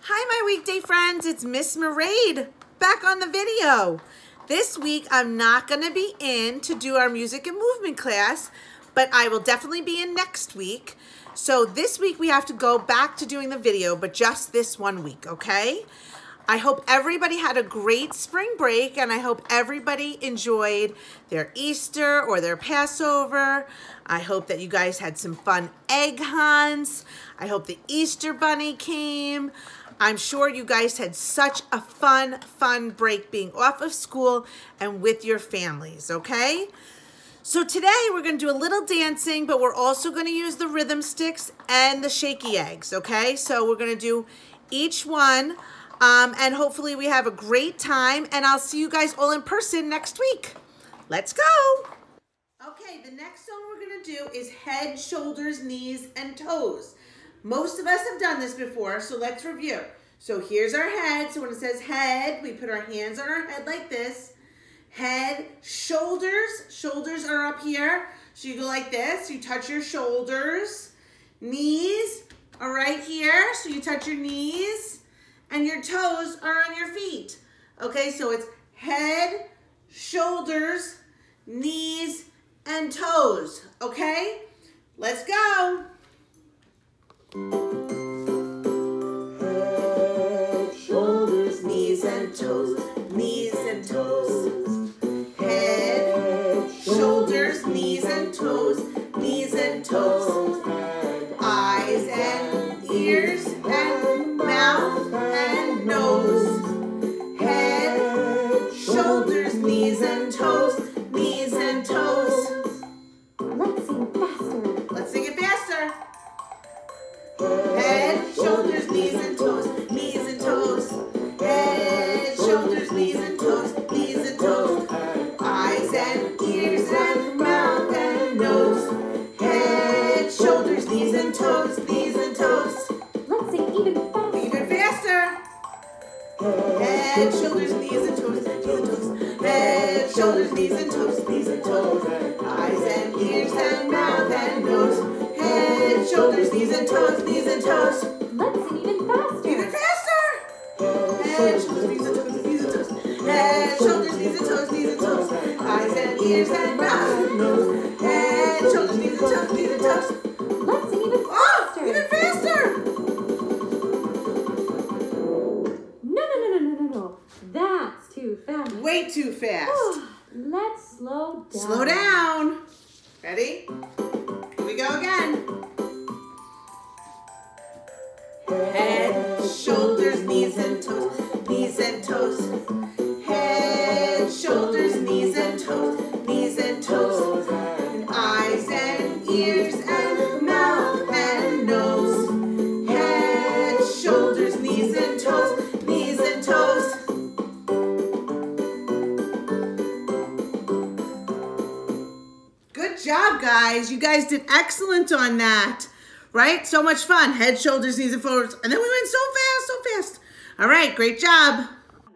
Hi, my weekday friends. It's Miss Maraid back on the video. This week, I'm not going to be in to do our music and movement class, but I will definitely be in next week. So this week, we have to go back to doing the video, but just this 1 week, okay? I hope everybody had a great spring break, and I hope everybody enjoyed their Easter or their Passover. I hope that you guys had some fun egg hunts. I hope the Easter Bunny came. I'm sure you guys had such a fun break being off of school and with your families, okay? So today we're going to do a little dancing, but we're also going to use the rhythm sticks and the shaky eggs, okay? So we're going to do each one, and hopefully we have a great time, and I'll see you guys all in person next week. Let's go. Okay, the next song we're going to do is head, shoulders, knees, and toes. Most of us have done this before, so let's review. So here's our head. So when it says head, we put our hands on our head like this. Head, shoulders. Shoulders are up here. So you go like this. You touch your shoulders. Knees are right here. So you touch your knees. And your toes are on your feet. Okay, so it's head, shoulders, knees, and toes. Okay? Let's go. Head, shoulders, knees and toes, knees and toes. Head, shoulders, knees and toes, knees and toes. Eyes and ears and mouth and nose. Head, shoulders, knees and toes, knees and toes. Let's sing faster. Let's sing it faster. Head, shoulders, knees and toes, knees and toes. Head, shoulders, knees and toes, knees and toes. Eyes and ears and mouth and nose. Head, shoulders, knees and toes, knees and toes. Let's sing even faster. Even faster. Head, shoulders, knees and toes, knees and toes. Head, shoulders, knees and toes, knees and toes. Eyes and ears and mouth and nose. Head, shoulders, knees and toes, knees and toes. Let's sing even faster. Even faster. Head, shoulders, knees and toes, knees and toes. Head, shoulders, knees and toes, knees and toes. Eyes and ears and mouth and nose. Head, shoulders, knees and toes, knees and toes. Let's sing even Oh, faster. even faster. No. That's too fast. Way too fast. Let's slow down. Slow down. Ready? Here we go again. Head, shoulders, knees and toes, knees and toes. Head, shoulders, knees and toes, knees and toes. And eyes and ears and mouth and nose. Head, shoulders, knees and toes, knees and toes. Good job, guys. You guys did excellent on that. Right? So much fun. Head, shoulders, knees, and toes. And then we went so fast, so fast. All right, great job.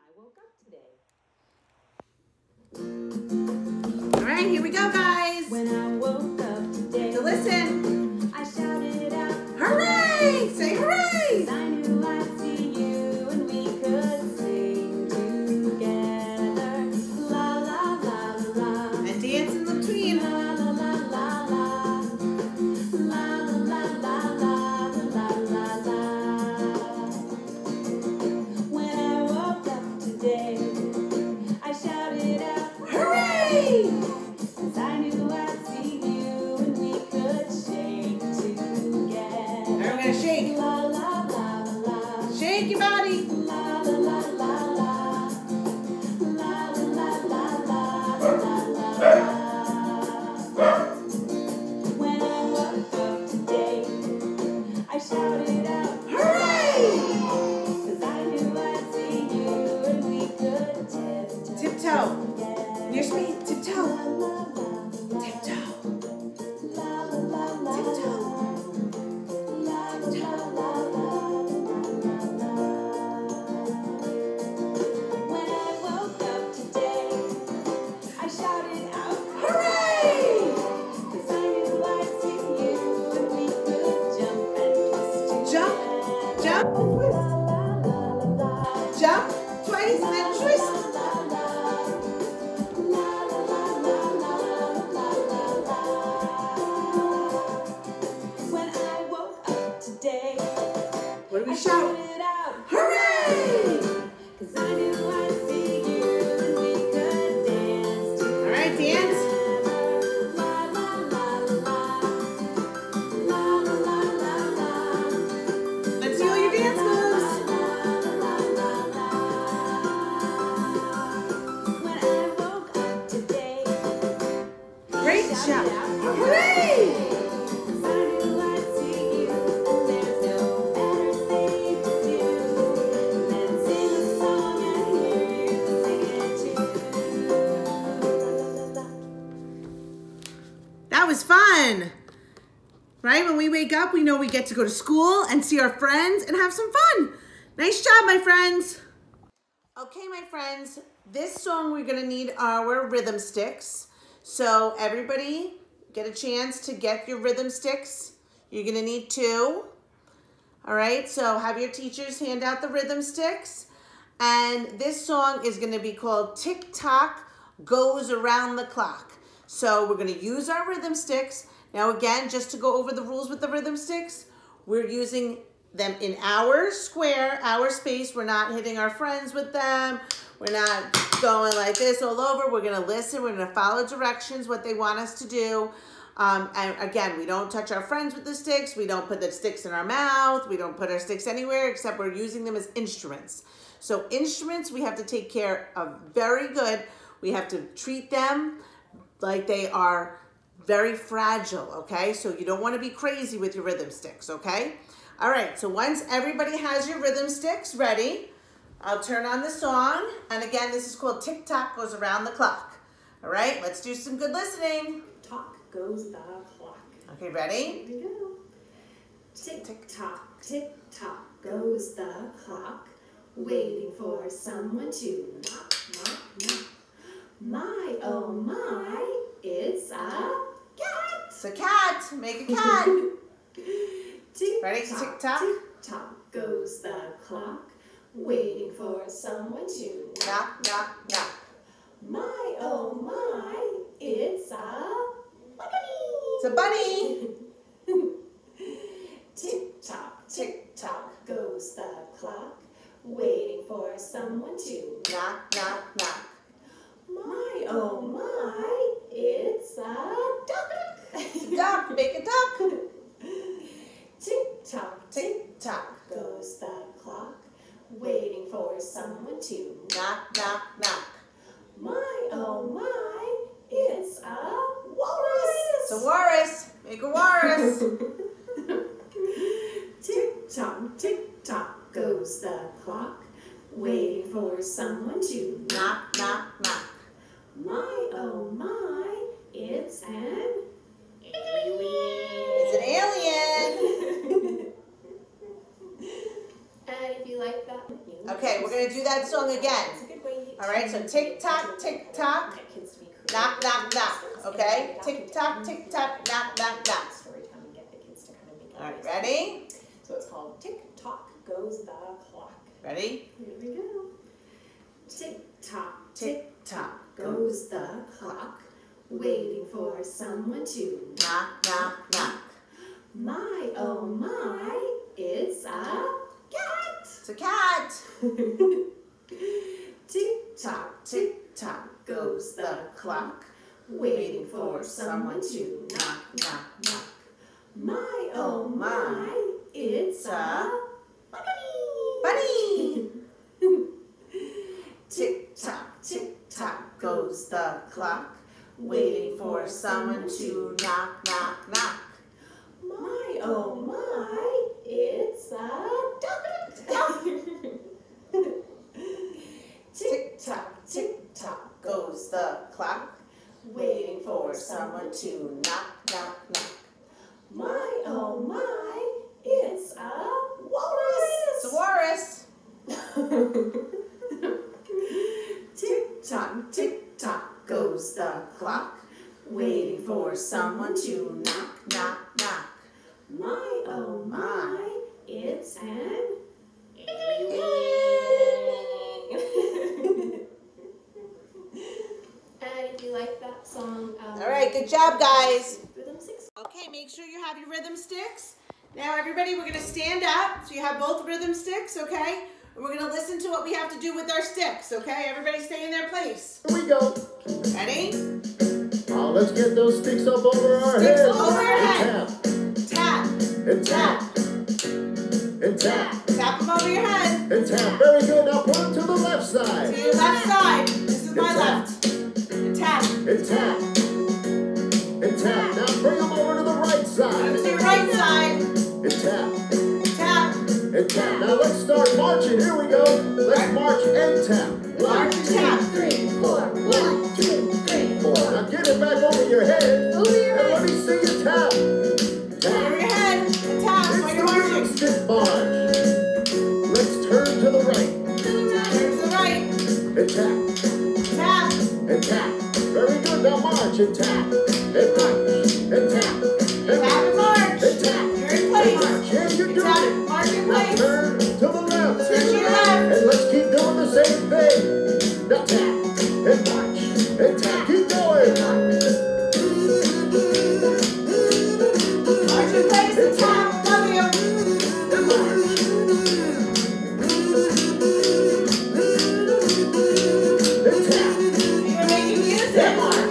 All right, here we go, guys. When I woke up today, So listen. I shouted out, Hooray! Say hooray! 'cause I knew I'd see you and we could sing together. La la la la la. And dance in between. La la la la la. La la la la la la la. When I woke up today, I shouted out, Hooray! 'cause I knew I'd see you and we could shake together. Now we're going to shake. La la la la. Shake your body. La la la la la. La la la la la. When I woke up today, I shouted out, Hooray! 'cause I knew I'd see you and we could tiptoe. Tiptoe. together. Near speed. Tiptoe. La la la. Tiptoe. La la la la. Tiptoe. La la la la. When I woke up today, I shouted out, Hooray! 'cause I knew I'd see you and we could jump and twist Jump, together. jump, and twist. La la nice and twist. When I woke up today, What do we I shout? shouted out, Hooray! 'cause I knew I'd see you and we could dance All right, dance. La la la la, la la la la la. Let's see all your dance moves. When I woke up today, Great job. Hooray! 'cause I knew I'd see you, and there's no better thing to do than sing a song and hear you sing it too. That was fun. Right? When we wake up, we know we get to go to school and see our friends and have some fun. Nice job, my friends. Okay, my friends, this song we're gonna need our rhythm sticks. So everybody get a chance to get your rhythm sticks. You're gonna need 2. All right, so have your teachers hand out the rhythm sticks. And this song is gonna be called Tick Tock Goes Around the Clock. So we're gonna use our rhythm sticks. Now again, just to go over the rules with the rhythm sticks, we're using them in our square, our space. We're not hitting our friends with them. We're not going like this all over. We're gonna listen, we're gonna follow directions, what they want us to do. And again, we don't touch our friends with the sticks. We don't put the sticks in our mouth. We don't put our sticks anywhere except we're using them as instruments. So instruments we have to take care of very good. We have to treat them like they are very fragile, okay? So you don't want to be crazy with your rhythm sticks, okay? All right, so once everybody has your rhythm sticks ready, I'll turn on the song. And again, this is called Tick Tock Goes Around the Clock. All right, let's do some good listening. Tock goes the clock. Okay, ready? Here we go. Tick tock goes the clock, waiting for someone to knock, knock, knock. My, oh my, it's a cat. It's a cat. Make a cat. Ready? Tick tock. Tick tock goes the clock, waiting for someone to Knock, knock, knock. My, oh my, it's a bunny. It's a bunny. Tick tock goes the clock, waiting for someone to Knock, knock, knock. My, oh my, it's a duck. Duck. Make a duck. Tick Tick tock. goes the clock, waiting for someone to Knock, knock, knock. My, oh my, it's a walrus. It's a walrus. Make a walrus. Tick tock goes the clock, waiting for someone to Knock, knock, knock. My, oh my, it's an alien. It's an alien. And if you like that, Okay, we're going to do that song again. it's a good way All right, so tick tock, tick tock. get kids to be creative. Knock, knock, knock. Okay? Tick tock, knock, knock, knock. Story time and get the kids to kind of make it. All right, ready? So it's called Tick Tock Goes the Clock. Ready? Here we go. Tick tock Tick tock. goes the clock, waiting for someone to Knock, knock, knock. My, oh my, it's a cat. It's a cat. Tick tock goes the clock, waiting for someone to knock, knock, knock. My, oh my, it's a Bunny. Tick tock goes the clock, waiting for someone to knock, knock, knock. My, oh my, it's a duck. Tick tock goes the clock, waiting for someone to knock, knock, knock. My, oh my, it's a walrus. It's a walrus. Tick tock goes the clock, waiting for someone to knock, knock, knock. My, oh my, it's an alien. good job, guys. Okay, make sure you have your rhythm sticks. Now, everybody, we're going to stand up. So you have both rhythm sticks, okay? And we're going to listen to what we have to do with our sticks, okay? Everybody stay in their place. Here we go. Ready? Let's get those sticks up over our heads. Sticks over your head. And Tap. and tap. And tap. Tap them over your head. And tap. Very good. Now put them to the left side. To your left side. This is my And left. And tap. And tap. And tap. Now bring them over to the right side. To your right side. And tap. Tap. And tap. Now let's start marching. Here we go. Let's march and tap. March and tap. 3, 4. 1, 2, 3, 4. Now get it back over your head. Over your And let head. me see you tap. Over your head. And tap while you're marching. Stick march. Let's turn to the right. Turn to the right. And tap. Tap. And tap. Very good. Now march and tap. And march. And tap. And Tap and march. And tap. You're in And place. march. Yeah, you're And doing tap. it. March in Now place. turn to the left. Turn to your left. And let's keep doing the same thing. Now tap. And march. And tap. Keep going. March in place and tap. Love you. And march. And tap. You're making music. And march.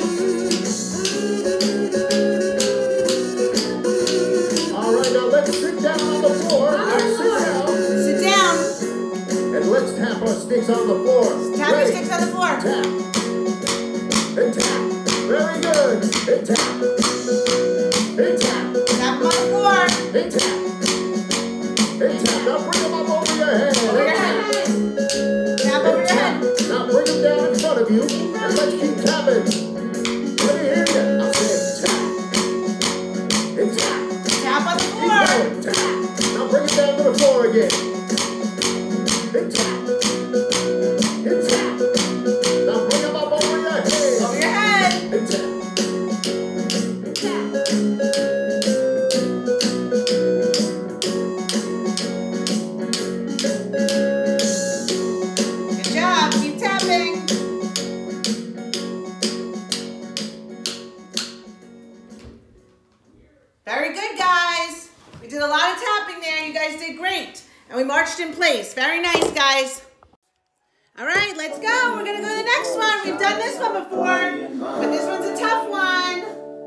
All right, now let's sit down on the floor. Sit down. Sit down. And let's tap our sticks on the floor. Tap your Ready? sticks on the floor. Tap. And tap. Very good. And tap. And tap. Tap them on the floor. And tap. And tap. Now bring them up over your head. Over your head. Tap over And your tap. head. Now bring them down in front of you. And let's keep tapping. Let me hear you. I said tap. And tap. Tap on the Keep floor. going. Tap. Now bring it down to the floor again. And tap. And tap. Now bring them up over your head. Over your head. And tap. Good job. Keep tapping. Very good, guys. We did a lot of tapping there. You guys did great. And we marched in place. Very nice, guys. All right, let's go. We're going to go to the next one. We've done this one before, but this one's a tough one.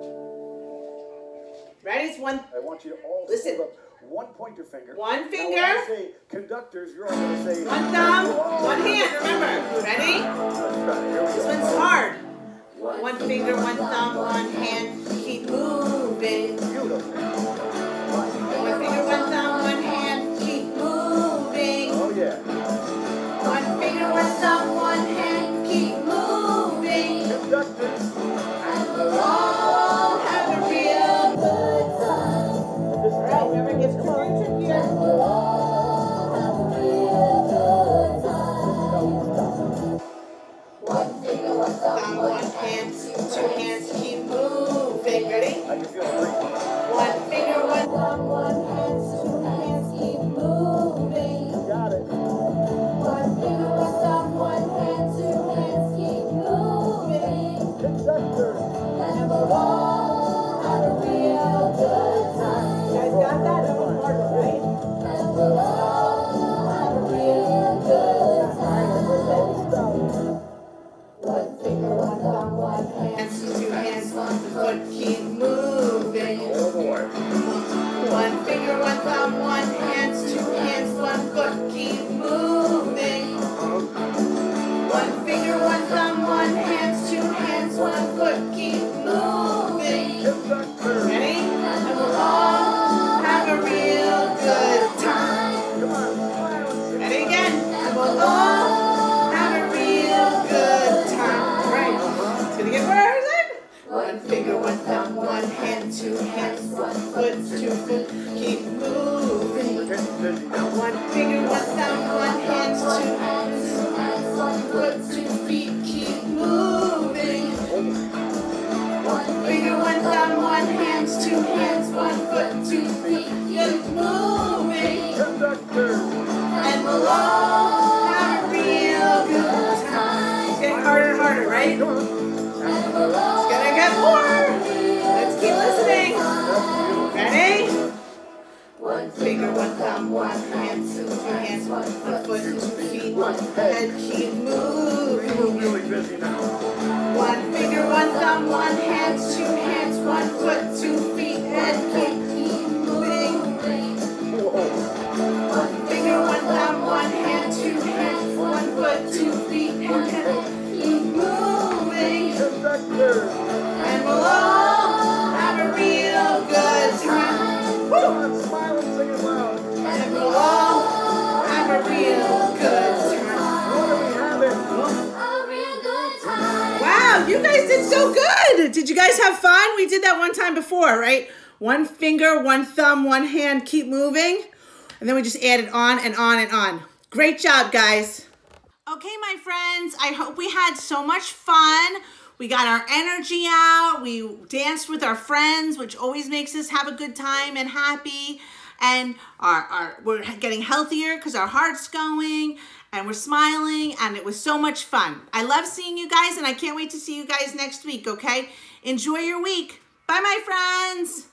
Ready? It's one. I want you to all Listen. hold up one pointer finger. One Now, finger. when I say conductors, you're all going to say One thumb, one hand, remember. Ready? Let's try it. Here we This go. one's hard. One finger, one thumb, one hand. Keep moving. Beautiful. One finger, one thumb, one hand. Keep moving. Oh yeah. One finger, one thumb, one hand. Keep moving. Conductors. And we'll all have a real good time. All right, remember it gets trickier and trickier. And we'll all have a real good time. One finger, one thumb, one hand. Two hands, keep moving. Ready? I can feel it breathing. One finger, one thumb, one hand, two hands, keep moving. Got it. One finger, one thumb, one hand, two hands, keep moving. Conductors. And we'll all have a real good time. You guys got that? That was harder, right? And we'll all have a real good time. One finger, one thumb, one hand, two hands, one foot, keep moving. Oh boy. One finger, one thumb, one hand, two hands, one foot, keep moving. One finger, one thumb, one hand, two hands, one foot, keep moving. Conductors. Ready? And we'll all have a real good time. Come on. Ready again? And we'll all have a real good time. Right. It's gonna get worse. One finger, one thumb, one hand, two hands, one foot, two foot, keep moving. We're getting busy now. One finger, one thumb, one hand, two hands, one foot, two feet, keep moving. One finger, one thumb, one hand, two hands, one foot, two feet, keep moving. Conductors. And we'll all have a real good time. It's getting harder and harder, right? Come on. It's gonna get more. one hand, two hands, one foot, 2 feet, one head, keep moving. We're really busy now. One finger, one thumb, one hand, 2 hands, 1 foot, 2 feet, head, keep moving. One finger, one thumb, one hand, 2 hands, 1 foot, 2 feet, head, keep moving. Conductor. And we'll all have a real good time. Come on, smile and sing it loud. And we'll all have a real good time. What do we have it? Wow, you guys did so good. Did you guys have fun? We did that one time before, right? One finger, one thumb, one hand, keep moving. And then we just added on and on and on. Great job, guys. Okay, my friends, I hope we had so much fun. We got our energy out. We danced with our friends, which always makes us have a good time and happy. And we're getting healthier because our heart's going and we're smiling, and it was so much fun. I love seeing you guys, and I can't wait to see you guys next week, okay? Enjoy your week. Bye, my friends.